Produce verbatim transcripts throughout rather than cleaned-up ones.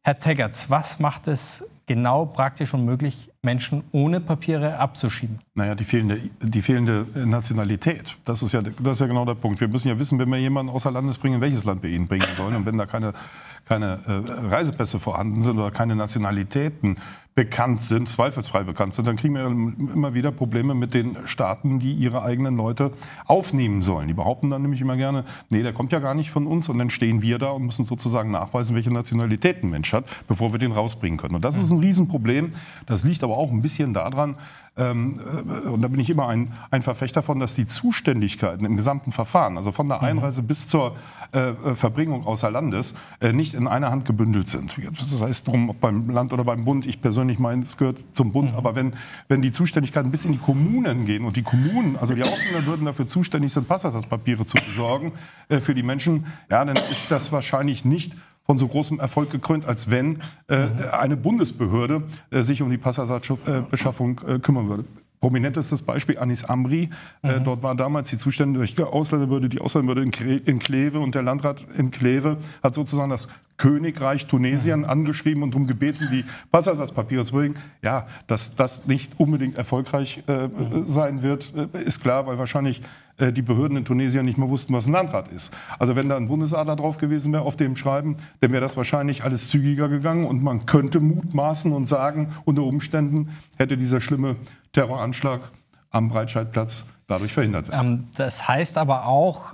Herr Teggerts, was macht es genau praktisch unmöglich, Menschen ohne Papiere abzuschieben? Naja, die fehlende, die fehlende Nationalität. Das ist, ja, das ist ja genau der Punkt. Wir müssen ja wissen, wenn wir jemanden außer Landes bringen, welches Land wir ihn bringen sollen. Und wenn da keine, keine äh, Reisepässe vorhanden sind oder keine Nationalitäten bekannt sind, zweifelsfrei bekannt sind, dann kriegen wir immer wieder Probleme mit den Staaten, die ihre eigenen Leute aufnehmen sollen. Die behaupten dann nämlich immer gerne, nee, der kommt ja gar nicht von uns. Und dann stehen wir da und müssen sozusagen nachweisen, welche Nationalität ein Mensch hat, bevor wir den rausbringen können. Und das ist ein Riesenproblem. Das liegt aber auch ein bisschen daran, ähm, und da bin ich immer ein, ein Verfechter von, dass die Zuständigkeiten im gesamten Verfahren, also von der Einreise mhm. bis zur äh, Verbringung außer Landes, äh, nicht in einer Hand gebündelt sind. Das heißt, drum, ob beim Land oder beim Bund, ich persönlich meine, es gehört zum Bund, mhm. aber wenn, wenn die Zuständigkeiten bis in die Kommunen gehen und die Kommunen, also die Ausländerbehörden dafür zuständig sind, Passersatzpapiere zu besorgen äh, für die Menschen, ja, dann ist das wahrscheinlich nicht von so großem Erfolg gekrönt, als wenn äh, eine Bundesbehörde äh, sich um die Passersatzbeschaffung äh, kümmern würde. Prominentestes Beispiel Anis Amri. Mhm. Äh, dort war damals die zuständige Ausländerbehörde, die Ausländerbehörde in, in Kleve, und der Landrat in Kleve hat sozusagen das Königreich Tunesien mhm. angeschrieben und darum gebeten, die Passersatzpapiere zu bringen. Ja, dass das nicht unbedingt erfolgreich äh, mhm. sein wird, äh, ist klar, weil wahrscheinlich äh, die Behörden in Tunesien nicht mehr wussten, was ein Landrat ist. Also wenn da ein Bundesadler drauf gewesen wäre auf dem Schreiben, dann wäre das wahrscheinlich alles zügiger gegangen und man könnte mutmaßen und sagen, unter Umständen hätte dieser schlimme Terroranschlag am Breitscheidplatz dadurch verhindert werden. Ähm, das heißt aber auch,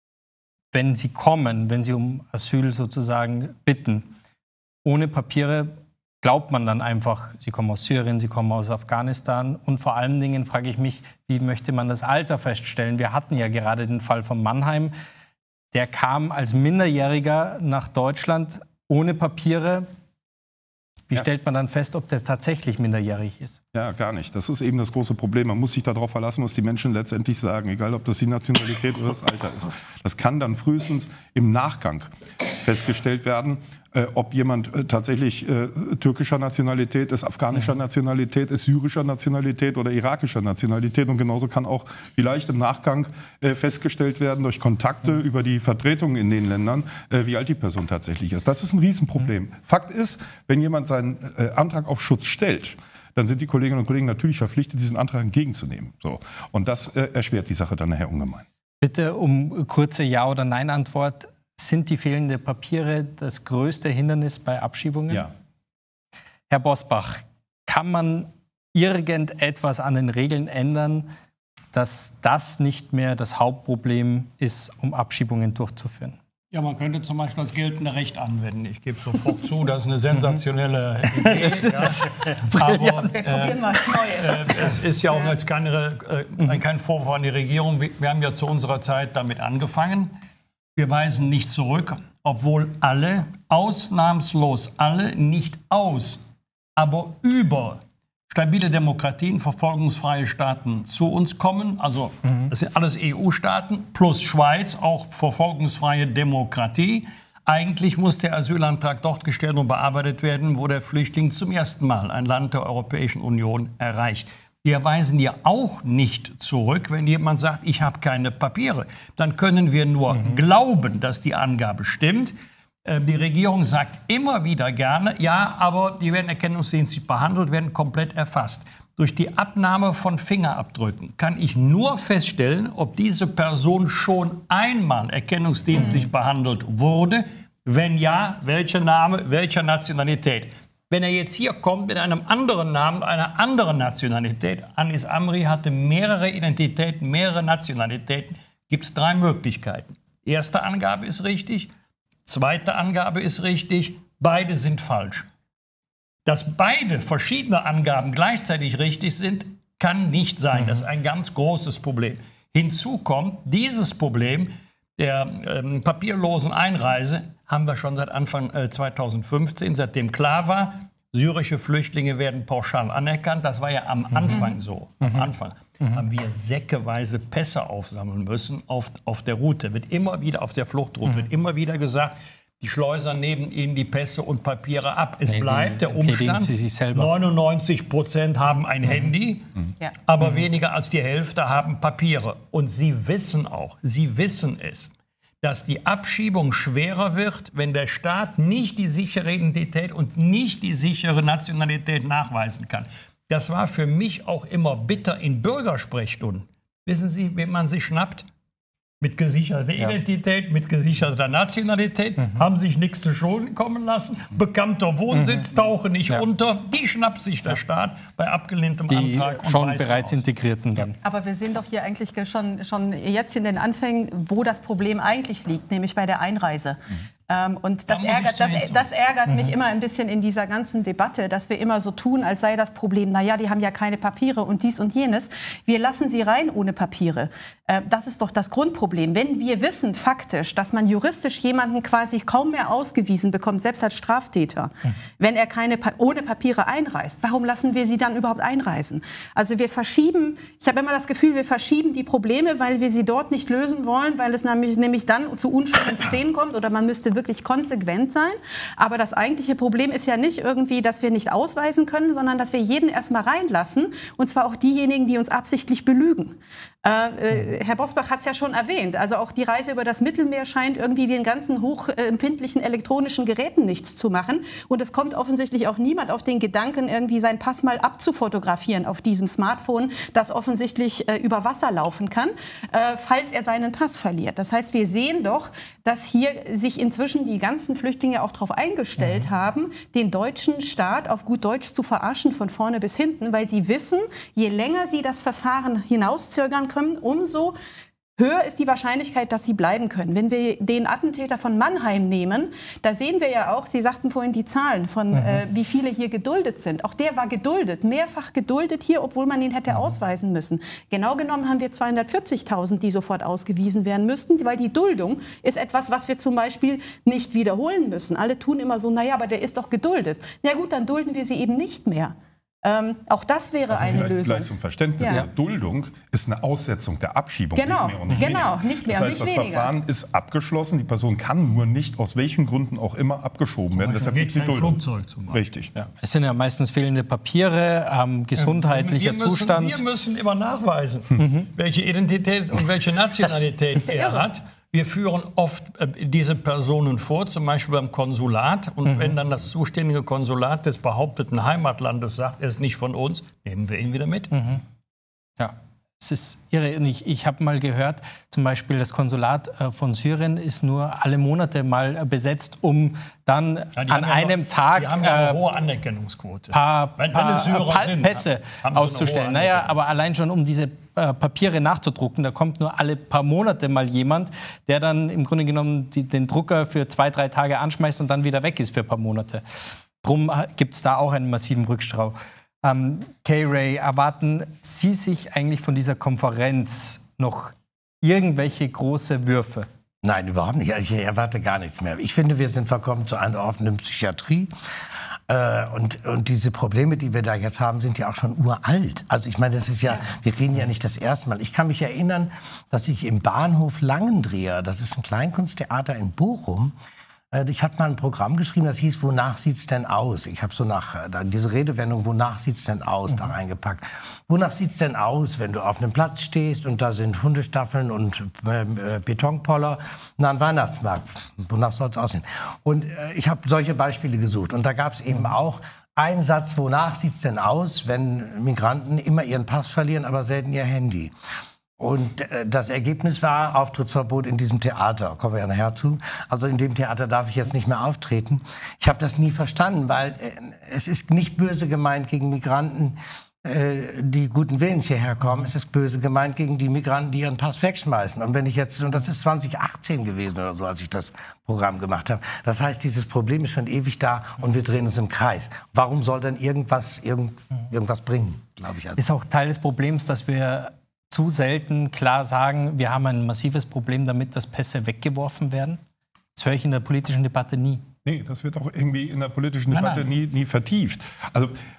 wenn Sie kommen, wenn Sie um Asyl sozusagen bitten, ohne Papiere, glaubt man dann einfach, Sie kommen aus Syrien, Sie kommen aus Afghanistan. Und vor allen Dingen frage ich mich, wie möchte man das Alter feststellen? Wir hatten ja gerade den Fall von Mannheim. Der kam als Minderjähriger nach Deutschland ohne Papiere. Wie ja. stellt man dann fest, ob der tatsächlich minderjährig ist? Ja, gar nicht. Das ist eben das große Problem. Man muss sich darauf verlassen, was die Menschen letztendlich sagen, egal ob das die Nationalität oder das Alter ist. Das kann dann frühestens im Nachgang festgestellt werden, äh, ob jemand äh, tatsächlich äh, türkischer Nationalität ist, afghanischer mhm. Nationalität ist, syrischer Nationalität oder irakischer Nationalität. Und genauso kann auch vielleicht im Nachgang äh, festgestellt werden durch Kontakte mhm. über die Vertretungen in den Ländern, äh, wie alt die Person tatsächlich ist. Das ist ein Riesenproblem. Mhm. Fakt ist, wenn jemand seinen äh, Antrag auf Schutz stellt, dann sind die Kolleginnen und Kollegen natürlich verpflichtet, diesen Antrag entgegenzunehmen. So. Und das äh, erschwert die Sache dann nachher ungemein. Bitte um kurze Ja- oder Nein-Antwort. Sind die fehlenden Papiere das größte Hindernis bei Abschiebungen? Ja. Herr Bosbach, kann man irgendetwas an den Regeln ändern, dass das nicht mehr das Hauptproblem ist, um Abschiebungen durchzuführen? Ja, man könnte zum Beispiel das geltende Recht anwenden. Ich gebe sofort zu, das ist eine sensationelle Idee. Ja. Aber äh, äh, es ist ja auch jetzt keine, äh, kein Vorwurf an die Regierung. Wir haben ja zu unserer Zeit damit angefangen. Wir weisen nicht zurück, obwohl alle, ausnahmslos alle, nicht aus, aber über stabile Demokratien, verfolgungsfreie Staaten zu uns kommen. Also das sind alles E U-Staaten plus Schweiz, auch verfolgungsfreie Demokratie. Eigentlich muss der Asylantrag dort gestellt und bearbeitet werden, wo der Flüchtling zum ersten Mal ein Land der Europäischen Union erreicht. Wir weisen ja auch nicht zurück, wenn jemand sagt, ich habe keine Papiere. Dann können wir nur mhm. glauben, dass die Angabe stimmt. Die Regierung sagt immer wieder gerne, ja, aber die werden erkennungsdienstlich behandelt, werden komplett erfasst. Durch die Abnahme von Fingerabdrücken kann ich nur feststellen, ob diese Person schon einmal erkennungsdienstlich mhm. behandelt wurde. Wenn ja, welcher Name, welcher Nationalität. Wenn er jetzt hier kommt mit einem anderen Namen, einer anderen Nationalität, Anis Amri hatte mehrere Identitäten, mehrere Nationalitäten, gibt es drei Möglichkeiten. Erste Angabe ist richtig, zweite Angabe ist richtig, beide sind falsch. Dass beide verschiedene Angaben gleichzeitig richtig sind, kann nicht sein. Das ist ein ganz großes Problem. Hinzu kommt, dieses Problem der ähm, papierlosen Einreise haben wir schon seit Anfang äh, zweitausendfünfzehn, seitdem klar war, syrische Flüchtlinge werden pauschal anerkannt. Das war ja am mhm. Anfang so. Am mhm. Anfang mhm. haben wir säckeweise Pässe aufsammeln müssen auf, auf der Route. Wird immer wieder auf der Fluchtroute, mhm. wird immer wieder gesagt, die Schleuser nehmen ihnen die Pässe und Papiere ab. Es nee, bleibt der Umstand, neunundneunzig Prozent haben ein mhm. Handy, mhm. aber mhm. weniger als die Hälfte haben Papiere. Und sie wissen auch, sie wissen es, dass die Abschiebung schwerer wird, wenn der Staat nicht die sichere Identität und nicht die sichere Nationalität nachweisen kann. Das war für mich auch immer bitter in Bürgersprechstunden. Wissen Sie, wenn man sich schnappt? Mit gesicherter ja. Identität, mit gesicherter Nationalität, mhm. haben sich nichts zu Schulden kommen lassen, bekannter Wohnsitz, mhm. tauchen nicht ja. unter, die schnappt sich der Staat bei abgelehntem die Antrag. Die schon bereits aus. Integrierten dann. Aber wir sehen doch hier eigentlich schon, schon jetzt in den Anfängen, wo das Problem eigentlich liegt, nämlich bei der Einreise. Mhm. Ähm, und das ärgert, das, das ärgert mhm. mich immer ein bisschen in dieser ganzen Debatte, dass wir immer so tun, als sei das Problem, naja, die haben ja keine Papiere und dies und jenes. Wir lassen sie rein ohne Papiere. Äh, das ist doch das Grundproblem. Wenn wir wissen faktisch, dass man juristisch jemanden quasi kaum mehr ausgewiesen bekommt, selbst als Straftäter, mhm. wenn er keine, ohne Papiere einreist, warum lassen wir sie dann überhaupt einreisen? Also wir verschieben, ich habe immer das Gefühl, wir verschieben die Probleme, weil wir sie dort nicht lösen wollen, weil es nämlich, nämlich dann zu unschönen Szenen kommt oder man müsste wirklich konsequent sein. Aber das eigentliche Problem ist ja nicht irgendwie, dass wir nicht ausweisen können, sondern dass wir jeden erstmal reinlassen. Und zwar auch diejenigen, die uns absichtlich belügen. Äh, äh, Herr Bosbach hat es ja schon erwähnt. Also auch die Reise über das Mittelmeer scheint irgendwie den ganzen hochempfindlichen elektronischen Geräten nichts zu machen. Und es kommt offensichtlich auch niemand auf den Gedanken, irgendwie seinen Pass mal abzufotografieren auf diesem Smartphone, das offensichtlich äh, über Wasser laufen kann, äh, falls er seinen Pass verliert. Das heißt, wir sehen doch, dass hier sich inzwischen die ganzen Flüchtlinge auch darauf eingestellt mhm. haben, den deutschen Staat auf gut Deutsch zu verarschen von vorne bis hinten, weil sie wissen, je länger sie das Verfahren hinauszögern können, umso höher ist die Wahrscheinlichkeit, dass sie bleiben können. Wenn wir den Attentäter von Mannheim nehmen, da sehen wir ja auch, Sie sagten vorhin die Zahlen von, mhm. äh, wie viele hier geduldet sind. Auch der war geduldet, mehrfach geduldet hier, obwohl man ihn hätte mhm. ausweisen müssen. Genau genommen haben wir zweihundertvierzigtausend, die sofort ausgewiesen werden müssten, weil die Duldung ist etwas, was wir zum Beispiel nicht wiederholen müssen. Alle tun immer so, naja, aber der ist doch geduldet. Na gut, dann dulden wir sie eben nicht mehr. Ähm, auch das wäre also eine vielleicht, Lösung. Vielleicht zum Verständnis, ja. Die Duldung ist eine Aussetzung der Abschiebung, genau. nicht mehr und nicht genau, weniger. Nicht mehr das heißt, und nicht das weniger. Verfahren ist abgeschlossen, die Person kann nur nicht, aus welchen Gründen auch immer, abgeschoben werden. Deshalb gibt es die Duldung. Flugzeug zum Beispiel. Richtig. Ja. Es sind ja meistens fehlende Papiere, ähm, gesundheitlicher wir müssen, Zustand. Wir müssen immer nachweisen, mhm. welche Identität und welche Nationalität er hat. Wir führen oft äh, diese Personen vor, zum Beispiel beim Konsulat. Und mhm. wenn dann das zuständige Konsulat des behaupteten Heimatlandes sagt, er ist nicht von uns, nehmen wir ihn wieder mit. Mhm. Ja, es ist irre. Ich, ich habe mal gehört, zum Beispiel das Konsulat äh, von Syrien ist nur alle Monate mal äh, besetzt, um dann ja, an einem ja, Tag die haben ja eine äh, hohe Anerkennungsquote. Paar, wenn, paar, wenn es Syrer paar sind, Pässe haben auszustellen. Naja, aber allein schon um diese äh, Papiere nachzudrucken, da kommt nur alle paar Monate mal jemand, der dann im Grunde genommen die, den Drucker für zwei, drei Tage anschmeißt und dann wieder weg ist für ein paar Monate. Drum gibt es da auch einen massiven Rückstau. Ähm, Kay-Ray, erwarten Sie sich eigentlich von dieser Konferenz noch irgendwelche große Würfe? Nein, überhaupt nicht. Ich erwarte gar nichts mehr. Ich finde, wir sind verkommen zu einer offenen Psychiatrie. Äh, und, und diese Probleme, die wir da jetzt haben, sind ja auch schon uralt. Also ich meine, das ist ja, wir reden ja nicht das erste Mal. Ich kann mich erinnern, dass ich im Bahnhof Langendreher, das ist ein Kleinkunsttheater in Bochum, ich hatte mal ein Programm geschrieben, das hieß, wonach sieht's denn aus? Ich habe so nach diese Redewendung, wonach sieht's denn aus, mhm. da reingepackt. Wonach sieht's denn aus, wenn du auf einem Platz stehst und da sind Hundestaffeln und äh, Betonpoller und ein Weihnachtsmarkt? Wonach soll's aussehen? Und äh, ich habe solche Beispiele gesucht. Und da gab es eben auch einen Satz, wonach sieht's denn aus, wenn Migranten immer ihren Pass verlieren, aber selten ihr Handy? Und äh, das Ergebnis war Auftrittsverbot in diesem Theater. Kommen wir ja nachher zu. Also in dem Theater darf ich jetzt nicht mehr auftreten. Ich habe das nie verstanden, weil äh, es ist nicht böse gemeint gegen Migranten, äh, die guten Willens hierher kommen. Es ist böse gemeint gegen die Migranten, die ihren Pass wegschmeißen. Und wenn ich jetzt, und das ist zwanzig achtzehn gewesen oder so, als ich das Programm gemacht habe. Das heißt, dieses Problem ist schon ewig da und wir drehen uns im Kreis. Warum soll denn irgendwas, irgend, irgendwas bringen, glaube ich. Also. Ist auch Teil des Problems, dass wir zu selten klar sagen, wir haben ein massives Problem damit, dass Pässe weggeworfen werden? Das höre ich in der politischen Debatte nie. Nee, das wird auch irgendwie in der politischen Debatte nein, nein. Nie, nie vertieft. Also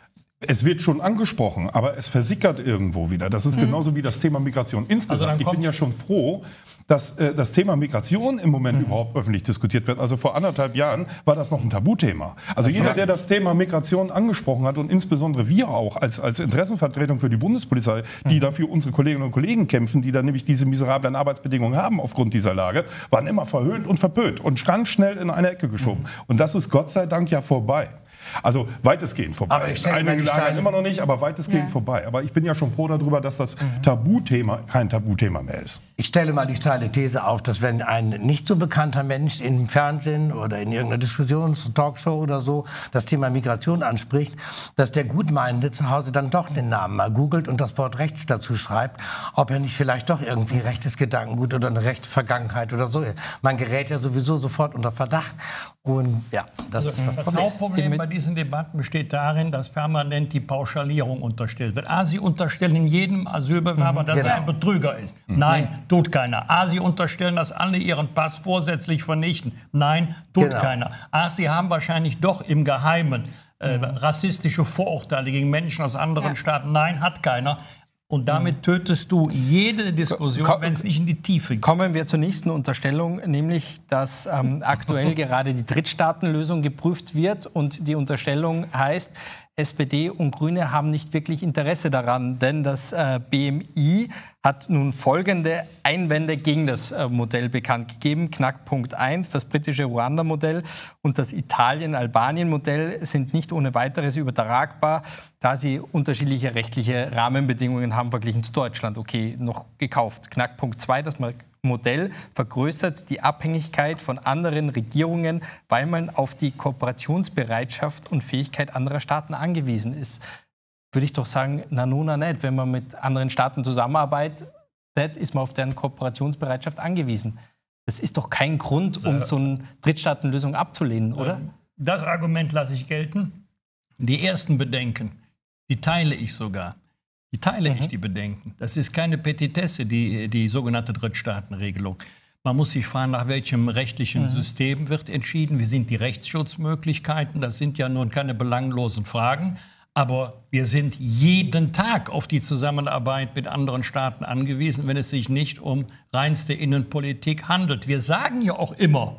Es wird schon angesprochen, aber es versickert irgendwo wieder. Das ist mhm. genauso wie das Thema Migration insgesamt. Also ich bin ja schon froh, dass äh, das Thema Migration im Moment mhm. überhaupt öffentlich diskutiert wird. Also vor anderthalb Jahren war das noch ein Tabuthema. Also jeder, der das Thema Migration angesprochen hat und insbesondere wir auch als, als Interessenvertretung für die Bundespolizei, die mhm. dafür unsere Kolleginnen und Kollegen kämpfen, die dann nämlich diese miserablen Arbeitsbedingungen haben aufgrund dieser Lage, waren immer verhöhnt und verpönt und ganz schnell in eine Ecke geschoben. Mhm. Und das ist Gott sei Dank ja vorbei. Also weitestgehend vorbei. Aber ich stelle Einige Lager immer noch nicht, aber weitestgehend ja. vorbei. Aber ich bin ja schon froh darüber, dass das mhm. Tabuthema kein Tabuthema mehr ist. Ich stelle mal die steile These auf, dass wenn ein nicht so bekannter Mensch im Fernsehen oder in irgendeiner Diskussions-, Talkshow oder so das Thema Migration anspricht, dass der Gutmeinende zu Hause dann doch den Namen mal googelt und das Wort rechts dazu schreibt, ob er nicht vielleicht doch irgendwie rechtes Gedankengut oder eine rechte Vergangenheit oder so ist. Man gerät ja sowieso sofort unter Verdacht. Und ja, das also ist das, das Problem. Hauptproblem bei diesen Debatten besteht darin, dass permanent die Pauschalierung unterstellt wird. A, Sie unterstellen in jedem Asylbewerber, mhm, dass genau. er ein Betrüger ist. Mhm. Nein, tut keiner. A, Sie unterstellen, dass alle ihren Pass vorsätzlich vernichten. Nein, tut genau. keiner. A, Sie haben wahrscheinlich doch im Geheimen äh, mhm. rassistische Vorurteile gegen Menschen aus anderen ja. Staaten. Nein, hat keiner. Und damit tötest du jede Diskussion, wenn es nicht in die Tiefe geht. Kommen wir zur nächsten Unterstellung, nämlich, dass ähm, aktuell gerade die Drittstaatenlösung geprüft wird. Und die Unterstellung heißt, S P D und Grüne haben nicht wirklich Interesse daran, denn das äh, B M I hat nun folgende Einwände gegen das äh, Modell bekannt gegeben. Knackpunkt eins, das britische Ruanda-Modell und das Italien-Albanien-Modell sind nicht ohne weiteres übertragbar, da sie unterschiedliche rechtliche Rahmenbedingungen haben verglichen zu Deutschland. Okay, noch gekauft. Knackpunkt zwei, das Modell vergrößert die Abhängigkeit von anderen Regierungen, weil man auf die Kooperationsbereitschaft und Fähigkeit anderer Staaten angewiesen ist. Würde ich doch sagen, na nun, na nicht. Wenn man mit anderen Staaten zusammenarbeitet, ist man auf deren Kooperationsbereitschaft angewiesen. Das ist doch kein Grund, um so eine Drittstaatenlösung abzulehnen, oder? Das Argument lasse ich gelten. Die ersten Bedenken, die teile ich sogar. Die teile mhm. ich, die Bedenken. Das ist keine Petitesse, die, die sogenannte Drittstaatenregelung. Man muss sich fragen, nach welchem rechtlichen mhm. System wird entschieden. Wie sind die Rechtsschutzmöglichkeiten? Das sind ja nun keine belanglosen Fragen. Aber wir sind jeden Tag auf die Zusammenarbeit mit anderen Staaten angewiesen, wenn es sich nicht um reinste Innenpolitik handelt. Wir sagen ja auch immer,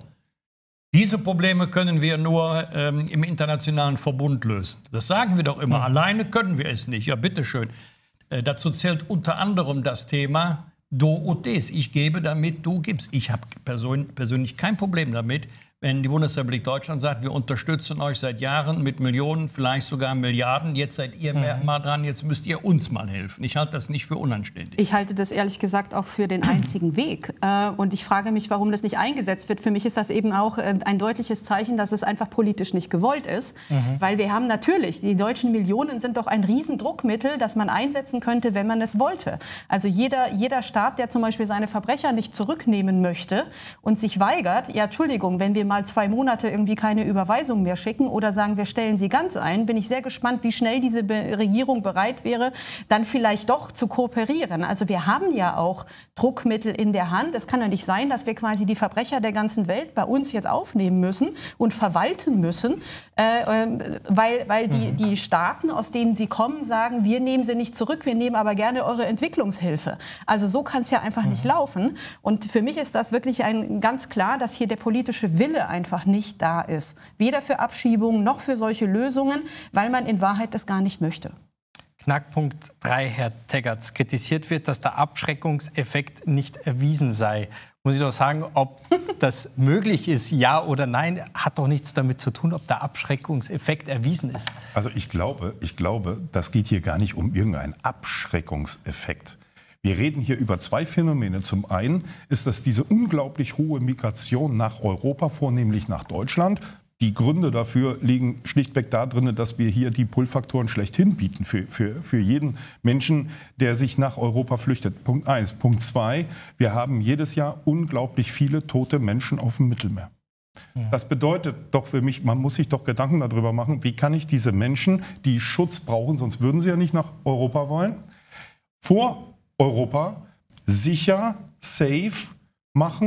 diese Probleme können wir nur ähm, im internationalen Verbund lösen. Das sagen wir doch immer. Mhm. Alleine können wir es nicht. Ja, bitteschön. Äh, dazu zählt unter anderem das Thema Do ut des. Ich gebe, damit du gibst. Ich habe person persönlich kein Problem damit, wenn die Bundesrepublik Deutschland sagt, wir unterstützen euch seit Jahren mit Millionen, vielleicht sogar Milliarden. Jetzt seid ihr mhm. mal dran, jetzt müsst ihr uns mal helfen. Ich halte das nicht für unanständig. Ich halte das ehrlich gesagt auch für den einzigen Weg. Und ich frage mich, warum das nicht eingesetzt wird. Für mich ist das eben auch ein deutliches Zeichen, dass es einfach politisch nicht gewollt ist. Mhm. Weil wir haben natürlich, die deutschen Millionen sind doch ein Riesendruckmittel, das man einsetzen könnte, wenn man es wollte. Also jeder, jeder Staat, der zum Beispiel seine Verbrecher nicht zurücknehmen möchte und sich weigert, ja, Entschuldigung, wenn wir mal zwei Monate irgendwie keine Überweisung mehr schicken oder sagen, wir stellen sie ganz ein, bin ich sehr gespannt, wie schnell diese Be- Regierung bereit wäre, dann vielleicht doch zu kooperieren. Also wir haben ja auch Druckmittel in der Hand. Es kann ja nicht sein, dass wir quasi die Verbrecher der ganzen Welt bei uns jetzt aufnehmen müssen und verwalten müssen, äh, äh, weil, weil die, mhm. die Staaten, aus denen sie kommen, sagen, wir nehmen sie nicht zurück, wir nehmen aber gerne eure Entwicklungshilfe. Also so kann es ja einfach mhm. nicht laufen. Und für mich ist das wirklich ein, ganz klar, dass hier der politische Wille einfach nicht da ist. Weder für Abschiebungen noch für solche Lösungen, weil man in Wahrheit das gar nicht möchte. Knackpunkt drei, Herr Teggerts. Kritisiert wird, dass der Abschreckungseffekt nicht erwiesen sei. Muss ich doch sagen, ob das möglich ist, ja oder nein, hat doch nichts damit zu tun, ob der Abschreckungseffekt erwiesen ist. Also ich glaube, ich glaube, das geht hier gar nicht um irgendeinen Abschreckungseffekt. Wir reden hier über zwei Phänomene. Zum einen ist das diese unglaublich hohe Migration nach Europa, vornehmlich nach Deutschland. Die Gründe dafür liegen schlichtweg darin, dass wir hier die Pull-Faktoren schlechthin bieten für, für, für jeden Menschen, der sich nach Europa flüchtet. Punkt eins. Punkt zwei, wir haben jedes Jahr unglaublich viele tote Menschen auf dem Mittelmeer. Ja. Das bedeutet doch für mich, man muss sich doch Gedanken darüber machen, wie kann ich diese Menschen, die Schutz brauchen, sonst würden sie ja nicht nach Europa wollen, vor Europa sicher, safe machen,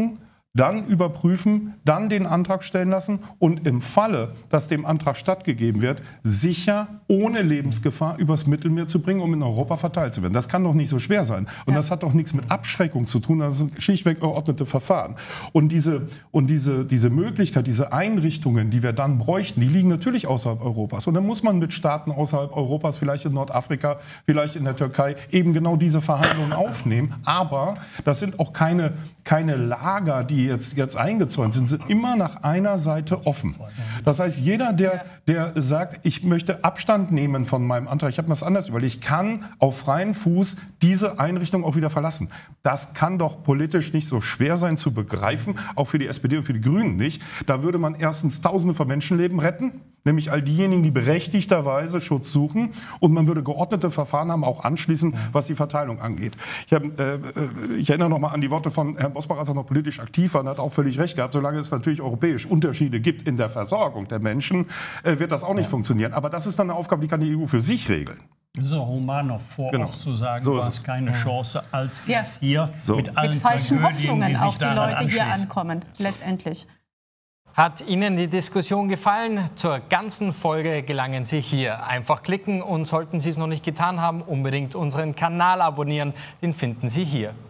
dann überprüfen, dann den Antrag stellen lassen und im Falle, dass dem Antrag stattgegeben wird, sicher ohne Lebensgefahr übers Mittelmeer zu bringen, um in Europa verteilt zu werden. Das kann doch nicht so schwer sein. Und ja. das hat doch nichts mit Abschreckung zu tun, das sind schlichtweg geordnete Verfahren. Und diese, und diese, diese Möglichkeit, diese Einrichtungen, die wir dann bräuchten, die liegen natürlich außerhalb Europas. Und dann muss man mit Staaten außerhalb Europas, vielleicht in Nordafrika, vielleicht in der Türkei, eben genau diese Verhandlungen aufnehmen. Aber das sind auch keine, keine Lager, die jetzt, jetzt eingezäunt sind, sind immer nach einer Seite offen. Das heißt, jeder, der, der sagt, ich möchte Abstand nehmen von meinem Antrag, ich habe mir das anders überlegt, ich kann auf freien Fuß diese Einrichtung auch wieder verlassen. Das kann doch politisch nicht so schwer sein zu begreifen, auch für die S P D und für die Grünen nicht. Da würde man erstens Tausende von Menschenleben retten, nämlich all diejenigen, die berechtigterweise Schutz suchen, und man würde geordnete Verfahren haben, auch anschließend, was die Verteilung angeht. Ich, hab, äh, ich erinnere noch mal an die Worte von Herrn Bosbach, als er noch politisch aktiv war, und hat auch völlig recht gehabt, solange es natürlich europäisch Unterschiede gibt in der Versorgung der Menschen, äh, wird das auch nicht ja. funktionieren. Aber das ist dann eine Aufgabe, die kann die E U für sich regeln. So, Romanov vor genau. zu sagen, so du hast keine Chance als ja. hier so. mit allen mit falschen Tragödien, Hoffnungen die sich auch die Leute hier anschließen. ankommen, letztendlich. Hat Ihnen die Diskussion gefallen? Zur ganzen Folge gelangen Sie hier. Einfach klicken und sollten Sie es noch nicht getan haben, unbedingt unseren Kanal abonnieren. Den finden Sie hier.